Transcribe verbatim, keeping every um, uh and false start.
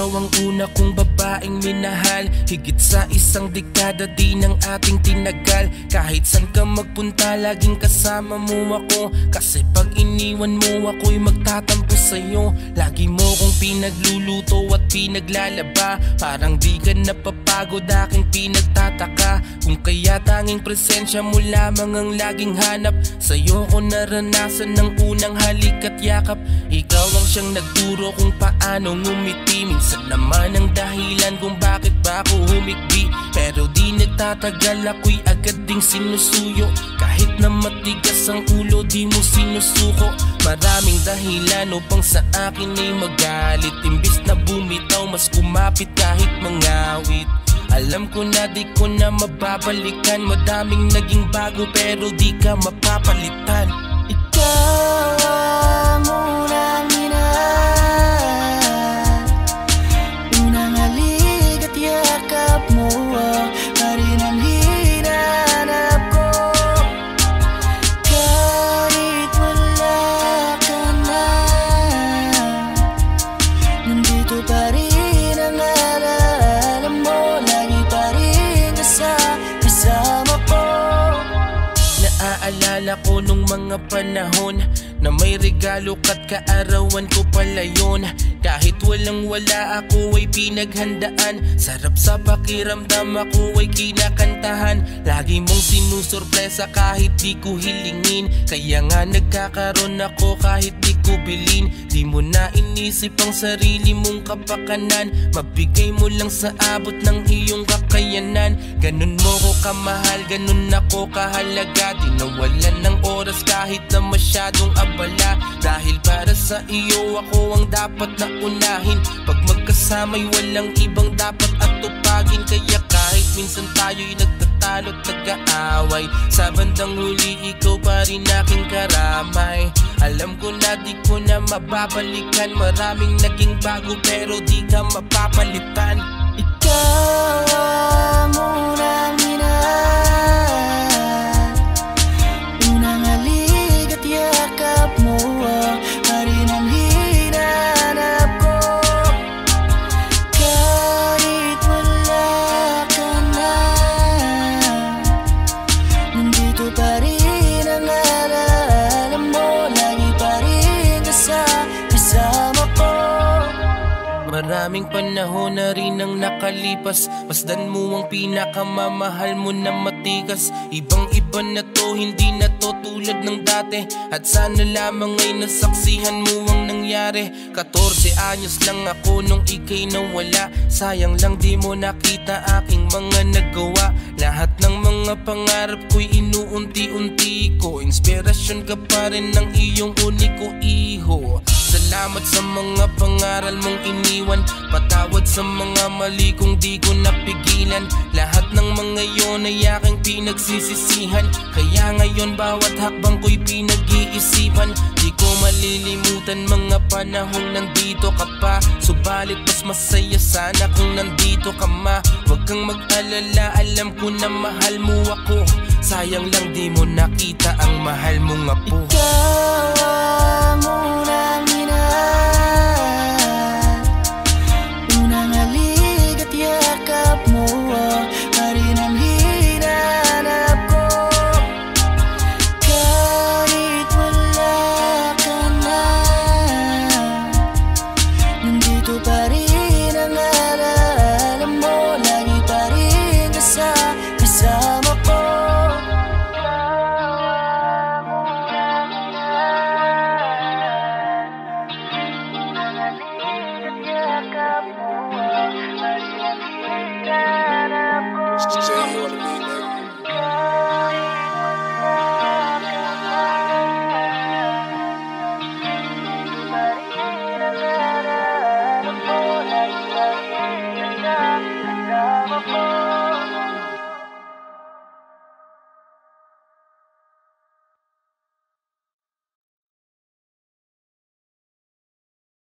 ikaw ang una kong babaeng minahal. Higit sa isang dekada di ng ating tinagal. Kahit san ka magpunta laging kasama mo ako. Kasi pag iniwan mo ako'y magtatampo sa'yo. Lagi mo kong pinagluluto at pinaglalaba. Parang di ka napapagod aking pinagtataka. Kung kaya tanging presensya mo lamang ang laging hanap. Sa'yo ko naranasan ng unang halik at yakap. Ikaw ang siyang nagturo kung paano ngumiti. Minsan naman ang dahilan kung bakit ba ako humikbi. Pero di nagtatagal ako'y agad ding sinusuyo. Kahit na matigas ang ulo di mo sinusuko. Maraming dahilan upang sa akin ay magalit. Imbis na bumitaw mas kumapit kahit mangawit. Alam ko na di ko na mababalikan. Madaming naging bago pero di ka mapapalitan. Ikaw ang unang minahal. Unang halik at yakap mo pa rin ang hinanap ko. Kahit wala ka na, nandito pa rin ang alaala mo. Lagi pa rin kasama ko. Naaalala ko nung mga panahon na may regalo ka't kaarawan ko pala yun. Kahit walang wala ako ay pinaghandaan. Sarap sa pakiramdam ako ay kinakantahan. Lagi mong sinusurpresa kahit di ko hilingin. Kaya nga nagkakaroon ako kahit di ko bilin. Di mo na inisip ang sarili mong kapakanan. Mabigay mo lang sa abot ng iyong kakayanan. Ganun mo ko kamahal, ganun ako kahalaga. Di nawalan ng oras kahit na masyadong abala. Dahil para sa iyo ako ang dapat na unahin. Pag magkasama'y walang ibang dapat atupagin. Kaya kahit minsan tayo'y nagtatalo't nag-aaway, sa bandang huli ikaw pa rin aking karamay. Alam ko na di ko na mababalikan. Maraming naging bago pero di ka mapapalitan. Ikaw ang unang minahal. Unang halik at yakap mo pa rin ang hinanap ko. Kahit wala ka na, nandito pa rin ang alaala mo. Lagi pa rin kasama ko. Maraming panahon na rin ang nakalipas. Masdan mo ang pinakamamahal mo na matikas. Ibang iba na to, hindi na to tulad ng dati. At sana lamang ay nasaksihan mo ang nangyari. Katorse anyos lang ako nung ika'y nawala. Sayang lang di mo nakita aking mga nagawa. Lahat ng mga pangarap ko'y inuunti-unti ko. Inspirasyon ka pa rin ng iyong uniko iho. Salamat sa mga pangaral mong iniwan. Patawad sa mga mali kung di ko napigilan. Lahat ng mga yon ay aking pinagsisisihan. Kaya ngayon bawat hakbang ko'y pinag-iisipan. Di ko malilimutan mga panahong nandito ka pa. Subalit mas masaya sana kung nandito ka ma. Huwag kang mag-alala, alam ko na mahal mo ako. Sayang lang di mo nakita ang mahal mong apo. Ikaw ang unang minahal. Unang halik at yakap mo pa rin ang hinanap ko. Kahit wala ka na, nandito pa rin